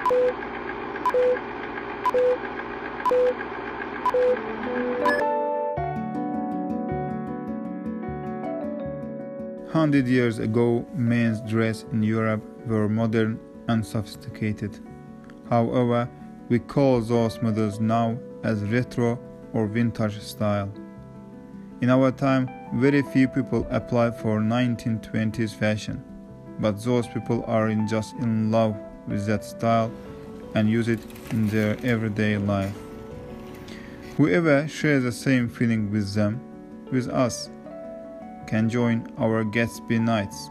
Hundred years ago, men's dress in Europe were modern and sophisticated. However, we call those models now as retro or vintage style. In our time, very few people apply for 1920s fashion, but those people are just in love with that style and use it in their everyday life. Whoever shares the same feeling with them, with us, can join our Gatsby Nights.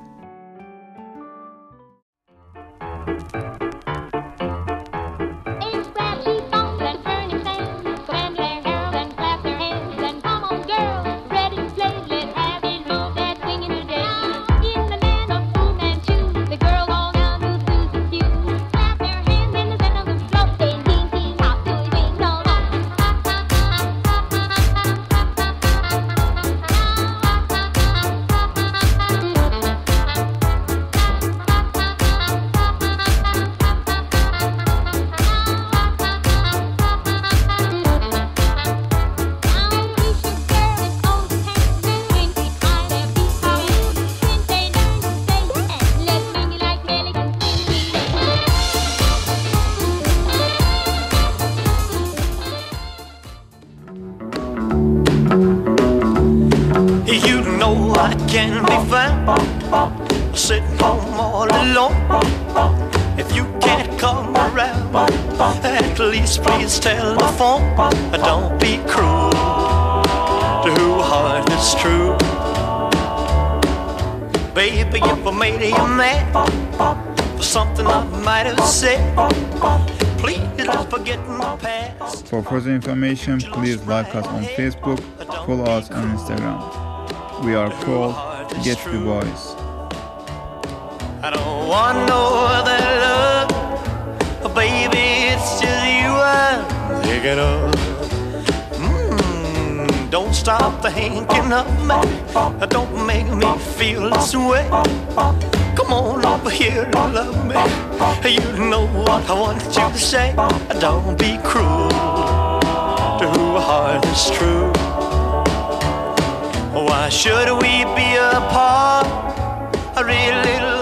I can be found sitting home all alone. If you can't come around, at least please telephone. Don't be cruel to who heart is true. Baby, if I made you mad for something I might have said, please don't forget my past. For further information, please like us on Facebook, follow us on Instagram. We are called Gatsby Boys. I don't want no other love, baby, it's just you I'm thinking of. Don't stop thinking of me, don't make me feel this way. Come on over here and love me, you know what I want you to say. Don't be cruel to who heart is true. Why should we be apart? I really